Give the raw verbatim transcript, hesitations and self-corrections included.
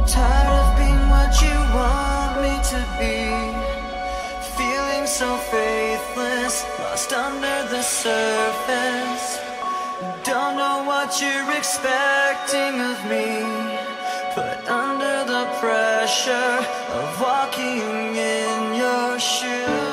Tired of being what you want me to be, feeling so faithless, lost under the surface. Don't know what you're expecting of me, put under the pressure of walking in your shoes.